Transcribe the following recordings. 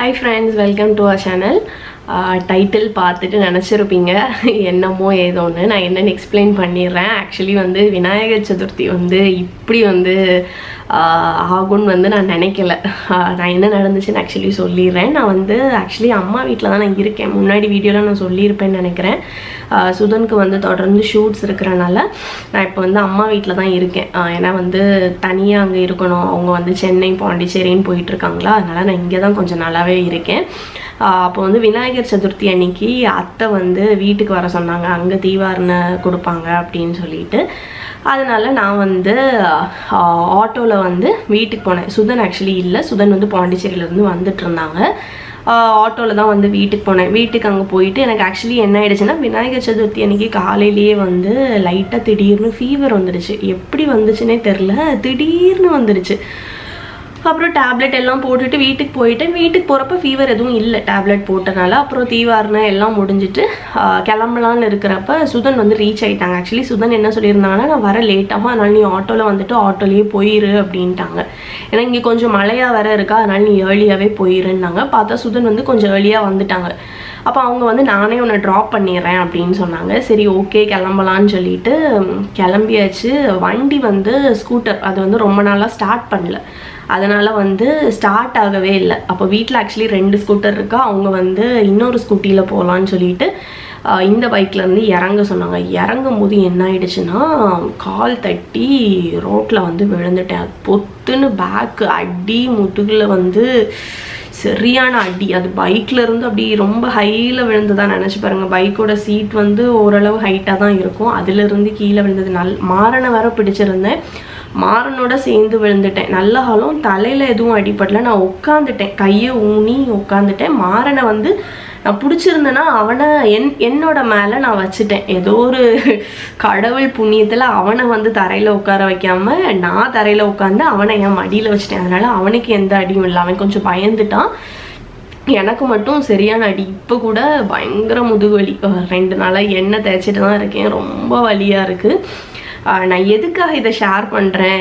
Hi friends, welcome to our channel. Title பார்த்துட்டு நினைச்சிருப்பீங்க என்னமோ ஏதோன்னு நான் என்னன்னு எக்ஸ்பிளைன் பண்ணிடுறேன். ஆக்சுவலி வந்து விநாயகர் சதுர்த்தி வந்து இப்படி வந்து ஆகும்னு வந்து நான் நினைக்கல. நான் என்ன நடந்துச்சுன்னு ஆக்சுவலி சொல்லிடுறேன். நான் வந்து ஆக்சுவலி அம்மா வீட்டில் தான் நான் இருக்கேன். முன்னாடி வீடியோவில் நான் சொல்லியிருப்பேன்னு நினைக்கிறேன். சுதனுக்கு வந்து தொடர்ந்து ஷூட்ஸ் இருக்கிறனால நான் இப்போ வந்து அம்மா வீட்டில் தான் இருக்கேன். ஏன்னா வந்து தனியாக அங்கே இருக்கணும். அவங்க வந்து சென்னை பாண்டிச்சேரின்னு போயிட்டுருக்காங்களா, அதனால் நான் இங்கே தான் கொஞ்சம் நல்லாவே இருக்கேன். அப்போ வந்து விநாயகர் சதுர்த்தி அன்னைக்கு அத்தை வந்து வீட்டுக்கு வர சொன்னாங்க, அங்கே தீவாரணை கொடுப்பாங்க அப்படின்னு சொல்லிட்டு. அதனால நான் வந்து ஆட்டோவில் வந்து வீட்டுக்கு போனேன். சுதன் ஆக்சுவலி இல்லை, சுதன் வந்து பாண்டிச்சேரியிலேருந்து வந்துட்டு இருந்தாங்க. ஆட்டோவில் தான் வந்து வீட்டுக்கு போனேன். வீட்டுக்கு அங்கே போயிட்டு எனக்கு ஆக்சுவலி என்ன ஆயிடுச்சுன்னா, விநாயகர் சதுர்த்தி அன்னைக்கு காலையிலேயே வந்து லைட்டாக திடீர்னு ஃபீவர் வந்துடுச்சு. எப்படி வந்துச்சுன்னே தெரில, திடீர்னு வந்துடுச்சு. அப்புறம் டேப்லெட் எல்லாம் போட்டுட்டு வீட்டுக்கு போயிட்டேன். வீட்டுக்கு போகிறப்ப ஃபீவர் எதுவும் இல்லை டேப்லெட் போட்டனால. அப்புறம் தீவாரணை எல்லாம் முடிஞ்சிட்டு கிளம்பலான்னு இருக்கிறப்ப சுதன் வந்து ரீச் ஆகிட்டாங்க. ஆக்சுவலி சுதன் என்ன சொல்லியிருந்தாங்கன்னா, நான் வர லேட்டாகும், அதனால நீ ஆட்டோவில் வந்துட்டு ஆட்டோலேயே போயிரு அப்படின்ட்டாங்க. ஏன்னா இங்கே கொஞ்சம் மழையாக வேற இருக்கா, அதனால நீ ஏர்லியாகவே போயிருந்தாங்க. பார்த்தா சுதன் வந்து கொஞ்சம் ஏர்லியாக வந்துட்டாங்க. அப்போ அவங்க வந்து நானே உன்னை ட்ராப் பண்ணிடுறேன் அப்படின்னு சொன்னாங்க. சரி ஓகே கிளம்பலான்னு சொல்லிட்டு கிளம்பியாச்சு. வண்டி வந்து ஸ்கூட்டர், அது வந்து ரொம்ப நாளாக ஸ்டார்ட் பண்ணல, அதனால் வந்து ஸ்டார்ட் ஆகவே இல்லை. அப்போ வீட்டில் ஆக்சுவலி 2 ஸ்கூட்டர் இருக்கா. அவங்க வந்து இன்னொரு ஸ்கூட்டியில் போகலான்னு சொல்லிட்டு இந்த பைக்லேருந்து இறங்க சொன்னாங்க. இறங்கும் போது என்ன ஆயிடுச்சுன்னா, கால் தட்டி ரோட்டில் வந்து விழுந்துட்டேன். பொத்துன்னு பேக்கு அடி, முதுகில் வந்து சரியான அடி. அது பைக்கில் இருந்து அப்படி ரொம்ப ஹையில் விழுந்துதான் நினச்சி பாருங்கள். பைக்கோட சீட் வந்து ஓரளவு ஹைட்டாக தான் இருக்கும், அதுலேருந்து கீழே விழுந்தது. மாறனை வேற பிடிச்சிருந்தேன், மாறனோட சேர்ந்து விழுந்துட்டேன். நல்ல காலம் தலையில் எதுவும் அடிப்படல. நான் உட்காந்துட்டேன், கையை ஊனி உட்காந்துட்டேன். மாறனை வந்து நான் பிடிச்சிருந்தேன்னா அவனை என்னோட மேலே நான் வச்சுட்டேன். ஏதோ ஒரு கடவுள் புண்ணியத்தில் அவனை வந்து தரையில் உட்கார வைக்காம நான் தரையில் உட்காந்து அவனை என் மடியில் வச்சுட்டேன். அதனால அவனுக்கு எந்த அடியும் இல்லை. அவன் கொஞ்சம் பயந்துட்டான். எனக்கு மட்டும் சரியான அடி. இப்போ கூட பயங்கர முதுகு வலி. 2 நாளாக எண்ணெய் தேய்ச்சிட்டு தான் இருக்கேன். ரொம்ப வலியாக இருக்குது. நான் எதுக்காக இதை ஷேர் பண்ணுறேன்,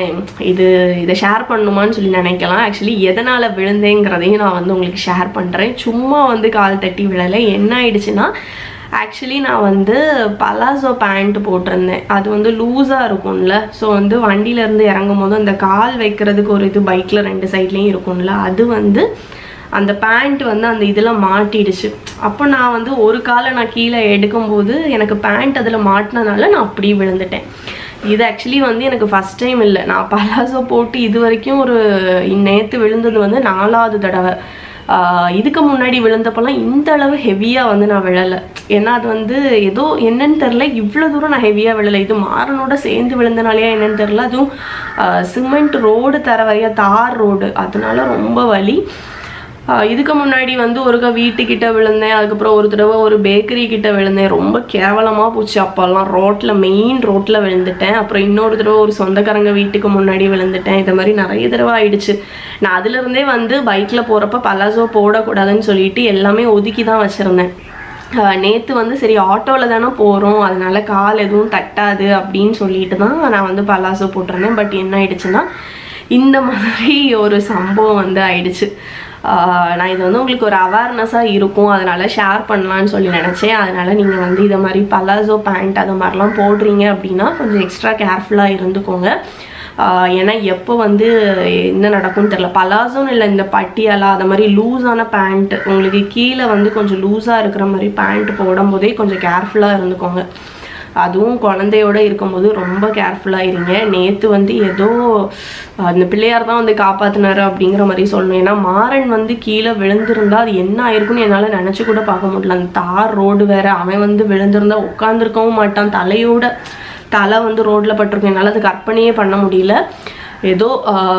இதை ஷேர் பண்ணணுமான்னு சொல்லி நினைக்கலாம். ஆக்சுவலி எதனால் விழுந்தேங்கிறதையும் நான் வந்து உங்களுக்கு ஷேர் பண்ணுறேன். சும்மா வந்து கால் தட்டி விழலை. என்ன ஆயிடுச்சுன்னா, ஆக்சுவலி நான் வந்து பலாசோ பேண்ட் போட்டிருந்தேன். அது வந்து லூஸாக இருக்கும்ல. ஸோ வந்து வண்டியிலேருந்து இறங்கும் போது அந்த கால் வைக்கிறதுக்கு ஒரு இது பைக்கில் 2 சைட்லேயும் இருக்கும்ல, அது வந்து அந்த பேண்ட் வந்து அந்த இதில் மாட்டிடுச்சு. அப்போ நான் வந்து ஒரு காலை நான் கீழே எடுக்கும்போது எனக்கு பேண்ட் அதில் மாட்டினதுனால நான் அப்படியே விழுந்துட்டேன். இது ஆக்சுவலி வந்து எனக்கு ஃபஸ்ட் டைம் இல்லை. நான் பலாசோ போட்டு இது வரைக்கும் நேற்று விழுந்தது வந்து 4வது தடவை. இதுக்கு முன்னாடி விழுந்தப்பெல்லாம் இந்த அளவு ஹெவியாக வந்து நான் விழலை. ஏன்னா அது வந்து ஏதோ என்னன்னு தெரில, இவ்வளோ தூரம் நான் ஹெவியாக விழலை. இது மாறனோட சேர்ந்து விழுந்தனாலேயா என்னன்னு தெரில. அதுவும் சிமெண்ட் ரோடு தர வரையா, தார் ரோடு, அதனால ரொம்ப வலி. இதுக்கு முன்னாடி வந்து ஒருக்கா வீட்டுக்கிட்ட விழுந்தேன். அதுக்கப்புறம் ஒரு தடவை ஒரு பேக்கரி கிட்ட விழுந்தேன். ரொம்ப கேவலமாக போச்சு. அப்போல்லாம் ரோட்டில், மெயின் ரோட்டில் விழுந்துட்டேன். அப்புறம் இன்னொரு தடவை ஒரு சொந்தக்காரங்க வீட்டுக்கு முன்னாடி விழுந்துட்டேன். இது மாதிரி நிறைய தடவை ஆயிடுச்சு. நான் அதுலேருந்தே வந்து பைக்கில் போகிறப்ப பலாசோ போடக்கூடாதுன்னு சொல்லிட்டு எல்லாமே ஒதுக்கி தான் வச்சுருந்தேன். நேற்று வந்து சரி ஆட்டோவில் தானே போகிறோம், அதனால கால் எதுவும் தட்டாது அப்படின்னு சொல்லிட்டு தான் நான் வந்து பலாசோ போட்டிருந்தேன். பட் என்ன ஆயிடுச்சுன்னா, இந்த மாதிரி ஒரு சம்பவம் வந்து ஆயிடுச்சு. நான் இது வந்து உங்களுக்கு ஒரு அவேர்னஸாக இருக்கும், அதனால் ஷேர் பண்ணலான்னு சொல்லி நினச்சேன். அதனால் நீங்கள் வந்து இதை மாதிரி பலாசோ பேண்ட் அது மாதிரிலாம் போடுறீங்க அப்படின்னா கொஞ்சம் எக்ஸ்ட்ரா கேர்ஃபுல்லாக இருந்துக்கோங்க. ஏன்னா எப்போ வந்து என்ன நடக்கும்னு தெரில. பலாசோன்னு இல்லை, இந்த பட்டியாலா அது மாதிரி லூஸான பேண்ட், உங்களுக்கு கீழே வந்து கொஞ்சம் லூஸாக இருக்கிற மாதிரி பேண்ட் போடும்போதே கொஞ்சம் கேர்ஃபுல்லாக இருந்துக்கோங்க. அதுவும் குழந்தையோட இருக்கும்போது ரொம்ப கேர்ஃபுல்லாக இருங்க. நேற்று வந்து ஏதோ அந்த பிள்ளையார் தான் வந்து காப்பாற்றினாரு அப்படிங்கிற மாதிரி சொல்லணும். ஏன்னா மாறன் வந்து கீழே விழுந்திருந்தா அது என்ன ஆயிருக்குன்னு என்னால் நினச்சி கூட பார்க்க முடியல. அந்த தார் ரோடு வேற, அவன் வந்து விழுந்திருந்தா உட்காந்துருக்கவும் மாட்டான். தலை வந்து ரோட்டில் பட்டிருக்கும். என்னால் அது கற்பனையே பண்ண முடியல. ஏதோ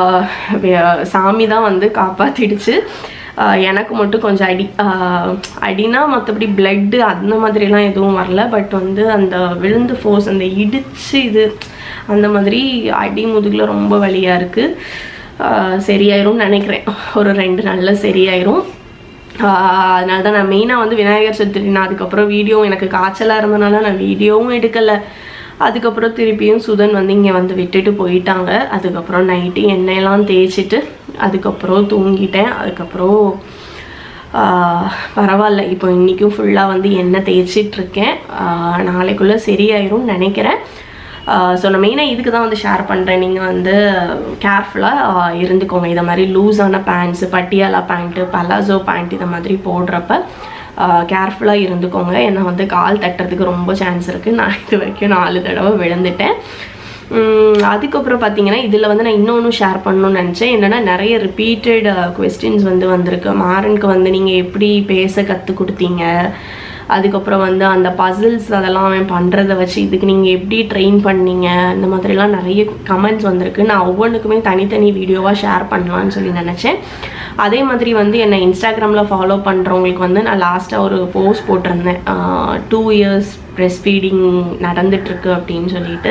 சாமி தான் வந்து காப்பாற்றிடுச்சு. எனக்கு மட்டும் கொஞ்சம் அடினா மற்றபடி பிளட்டு அந்த மாதிரிலாம் எதுவும் வரல. பட் வந்து அந்த விழுந்து ஃபோர்ஸ், அந்த இடிச்சு இது அந்த மாதிரி அடி முதுகில் ரொம்ப வலியாக இருக்குது. சரியாயிரும் நினைக்கிறேன், ஒரு 2 நாளில் சரியாயிரும். அதனால தான் நான் மெயினாக வந்து விநாயகர் சதுர்த்தி, நான் அதுக்கப்புறம் வீடியோ, எனக்கு காய்ச்சலாக இருந்தனால நான் வீடியோவும் எடுக்கலை. அதுக்கப்புறம் திருப்பியும் சுதன் வந்து இங்கே வந்து விட்டுட்டு போயிட்டாங்க. அதுக்கப்புறம் நைட்டு எண்ணெயெல்லாம் தேய்ச்சிட்டு அதுக்கப்புறம் தூங்கிட்டேன். அதுக்கப்புறம் பரவாயில்ல. இப்போ இன்றைக்கும் ஃபுல்லாக வந்து எண்ணெய் தேய்ச்சிட்ருக்கேன். நாளைக்குள்ளே சரியாயிரும் நினைக்கிறேன். ஸோ நான் மெயினாக இதுக்கு தான் வந்து ஷேர் பண்ணுறேன். நீங்கள் வந்து கேர்ஃபுல்லாக இருந்துக்கோங்க. இதை மாதிரி லூஸான pants, Patiala pant, palazzo pant இதை மாதிரி போடுறப்ப கேர்ஃபுல்லாக இருந்துக்கோங்க. ஏன்னா வந்து கால் தட்டுறதுக்கு ரொம்ப சான்ஸ் இருக்குது. நான் இது வரைக்கும் 4 தடவை விழுந்துட்டேன். அதுக்கப்புறம் பார்த்தீங்கன்னா இதில் வந்து நான் இன்னொன்று ஷேர் பண்ணணும்னு நினச்சேன். என்னென்னா நிறைய ரிப்பீட்டட் கொஸ்டின்ஸ் வந்து வந்திருக்கு. மாறனுக்கு வந்து நீங்கள் எப்படி பேச கற்றுக் கொடுத்தீங்க, அதுக்கப்புறம் வந்து அந்த பசில்ஸ் அதெல்லாம் அவன் பண்ணுறதை வச்சு இதுக்கு நீங்கள் எப்படி ட்ரெயின் பண்ணீங்க, இந்த மாதிரிலாம் நிறைய கமெண்ட்ஸ் வந்திருக்கு. நான் ஒவ்வொன்றுக்குமே தனித்தனி வீடியோவாக ஷேர் பண்ணலான்னு சொல்லி நினச்சேன். அதே மாதிரி வந்து என்னை இன்ஸ்டாகிராமில் ஃபாலோ பண்ணுறவங்களுக்கு வந்து நான் லாஸ்ட்டாக ஒரு போஸ்ட் போட்டிருந்தேன். 2 years breast feeding நடந்துட்டுருக்கு அப்படின்னு சொல்லிட்டு.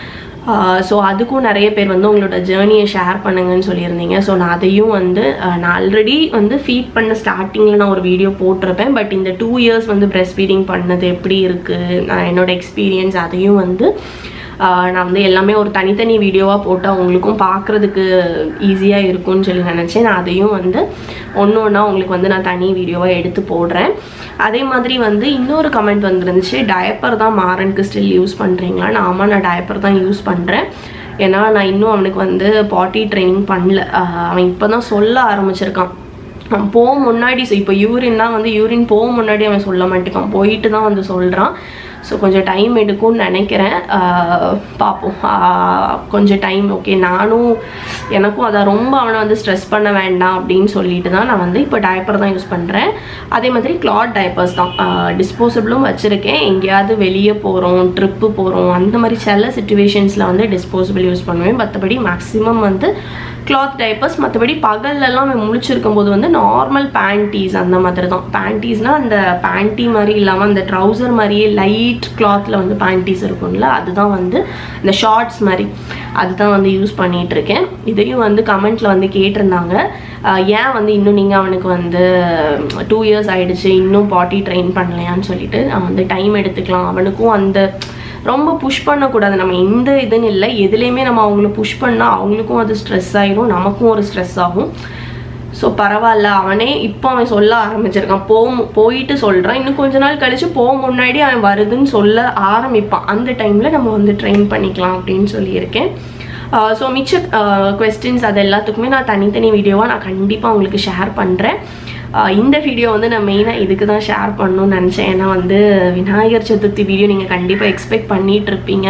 ஸோ அதுக்கும் நிறைய பேர் வந்து உங்களோட ஜேர்னியை ஷேர் பண்ணுங்கன்னு சொல்லியிருந்தீங்க. ஸோ நான் அதையும் வந்து நான் ஆல்ரெடி வந்து ஃபீட் பண்ண ஸ்டார்டிங்கில் நான் ஒரு வீடியோ போட்டிருப்பேன். பட் இந்த 2 years வந்து breast feeding பண்ணது எப்படி இருக்குது, நான் என்னோடய எக்ஸ்பீரியன்ஸ் அதையும் வந்து நான் வந்து எல்லாமே ஒரு தனித்தனி வீடியோவாக போட்டால் உங்களுக்கும் பார்க்குறதுக்கு ஈஸியாக இருக்கும்னு சொல்லி நினச்சேன். நான் அதையும் வந்து ஒன்றா உங்களுக்கு வந்து நான் தனி வீடியோவாக எடுத்து போடுறேன். அதே மாதிரி வந்து இன்னொரு கமெண்ட் வந்துருந்துச்சு, டயப்பர் தான் மாறனுக்கு ஸ்டில் யூஸ் பண்ணுறீங்களா? ஆமாம், நான் டயப்பர் தான் யூஸ் பண்ணுறேன். ஏன்னா நான் இன்னும் அவனுக்கு வந்து பாட்டி ட்ரைனிங் பண்ணல. அவன் இப்போ தான் சொல்ல ஆரம்பிச்சிருக்கான். அவன் போக முன்னாடி, இப்போ யூரின்னா வந்து யூரின் போக முன்னாடி அவன் சொல்ல மாட்டேக்கான், போயிட்டு தான் வந்து சொல்கிறான். ஸோ கொஞ்சம் டைம் எடுக்கும்னு நினைக்கிறேன். பார்ப்போம், கொஞ்சம் டைம். ஓகே, எனக்கும் அதை ரொம்ப அவனை வந்து ஸ்ட்ரெஸ் பண்ண வேண்டாம் அப்படின்னு சொல்லிட்டு தான் நான் வந்து இப்போ டயப்பர் தான் யூஸ் பண்ணுறேன். அதே மாதிரி கிளாத் டயப்பர்ஸ் தான். டிஸ்போசபிளும் வச்சுருக்கேன். எங்கேயாவது வெளியே போகிறோம், ட்ரிப்பு போகிறோம், அந்த மாதிரி சில சுச்சுவேஷன்ஸில் வந்து டிஸ்போசபிள் யூஸ் பண்ணுவேன். மற்றபடி மேக்ஸிமம் வந்து கிளாத் டைப்பர்ஸ். மற்றபடி பகல்லலாம் முழிச்சிருக்கும் போது வந்து நார்மல் பேண்டீஸ் அந்த மாதிரி தான். பேண்டீஸ்னால் அந்த பேண்டி மாதிரி இல்லாமல் அந்த ட்ரௌசர் மாதிரியே லைட் கிளாத்தில் வந்து பேண்டீஸ் இருக்கும்ல, அதுதான் வந்து இந்த ஷார்ட்ஸ் மாதிரி அதுதான் வந்து யூஸ் பண்ணிகிட்ருக்கேன். இதையும் வந்து கமெண்ட்டில் வந்து கேட்டிருந்தாங்க, ஏன் வந்து இன்னும் நீங்கள் அவனுக்கு வந்து 2 years ஆகிடுச்சு இன்னும் பாட்டி ட்ரெயின் பண்ணலையான்னு சொல்லிட்டு. நான் வந்து டைம் எடுத்துக்கலாம், அவனுக்கும் அந்த ரொம்ப புஷ் பண்ணக்கூடாது. நம்ம எந்த இதுன்னு இல்லை, எதுலேயுமே நம்ம அவங்கள புஷ் பண்ணால் அவங்களுக்கும் அது ஸ்ட்ரெஸ் ஆகிரும், நமக்கும் ஒரு ஸ்ட்ரெஸ் ஆகும். ஸோ பரவாயில்ல, அவனே இப்போ அவன் சொல்ல ஆரம்பிச்சிருக்கான். போயிட்டு சொல்கிறான், இன்னும் கொஞ்ச நாள் கழிச்சு முன்னாடி அவன் வருதுன்னு சொல்ல ஆரம்பிப்பான். அந்த டைமில் நம்ம வந்து ட்ரெயின் பண்ணிக்கலாம் அப்படின்னு சொல்லியிருக்கேன். ஸோ மிச்ச கொஸ்டின்ஸ் அது எல்லாத்துக்குமே நான் தனித்தனி வீடியோவாக நான் கண்டிப்பாக உங்களுக்கு ஷேர் பண்ணுறேன். இந்த வீடியோ வந்து நான் மெயினாக இதுக்கு தான் ஷேர் பண்ணணும்னு நினச்சேன். ஏன்னா வந்து விநாயகர் சதுர்த்தி வீடியோ நீங்கள் கண்டிப்பாக எக்ஸ்பெக்ட் பண்ணிகிட்ருப்பீங்க.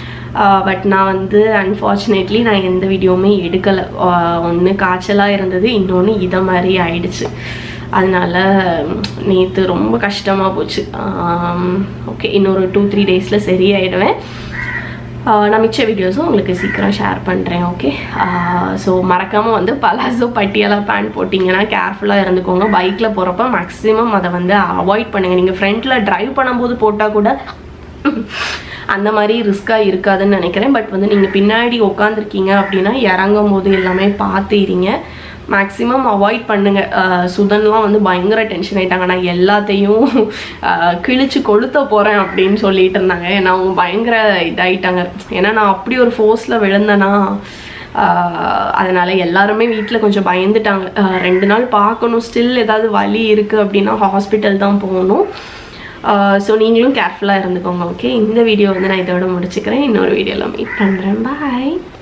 பட் நான் வந்து அன்ஃபார்ச்சுனேட்லி நான் எந்த வீடியோவுமே எடுக்கலை. ஒன்று காய்ச்சலாக இருந்தது, இன்னொன்று இதை மாதிரி ஆயிடுச்சு. அதனால நேற்று ரொம்ப கஷ்டமாக போச்சு. ஓகே, இன்னொரு 2-3 டேஸில் சரியாயிடுவேன். நான் மிச்ச வீடியோஸும் உங்களுக்கு சீக்கிரம் ஷேர் பண்ணுறேன். ஓகே, ஸோ மறக்காமல் வந்து பலாசோ பட்டியாலா பேண்ட் போட்டிங்கன்னா கேர்ஃபுல்லாக இருந்துக்கோங்க. பைக்கில் போகிறப்ப மேக்ஸிமம் அதை வந்து அவாய்ட் பண்ணுங்கள். நீங்கள் ஃப்ரண்ட்டில் ட்ரைவ் பண்ணும்போது போட்டால் கூட அந்த மாதிரி ரிஸ்க்காக இருக்காதுன்னு நினைக்கிறேன். பட் வந்து நீங்கள் பின்னாடி உட்காந்துருக்கீங்க அப்படின்னா இறங்கும் போது எல்லாமே பார்த்துறீங்க. மேக்ஸிமம் அவாய்ட் பண்ணுங்கள். சுதன்லாம் வந்து பயங்கர டென்ஷன் ஆகிட்டாங்க. நான் எல்லாத்தையும் கிழிச்சு கொளுத்த போகிறேன் அப்படின்னு சொல்லிட்டு இருந்தாங்க. ஏன்னா அவங்க பயங்கர இதாகிட்டாங்க. ஏன்னா நான் அப்படி ஒரு ஃபோர்ஸில் விழுந்தேன்னா அதனால் எல்லாருமே வீட்டில் கொஞ்சம் பயந்துட்டாங்க. 2 நாள் பார்க்கணும், ஸ்டில் ஏதாவது வலி இருக்குது அப்படின்னா ஹாஸ்பிட்டல் தான் போகணும். ஸோ நீங்களும் கேர்ஃபுல்லாக இருந்துக்கோங்க. ஓகே, இந்த வீடியோ வந்து நான் இதோட முடிச்சுக்கிறேன். இன்னொரு வீடியோவில் மீட் பண்ணுறேன். பாய்.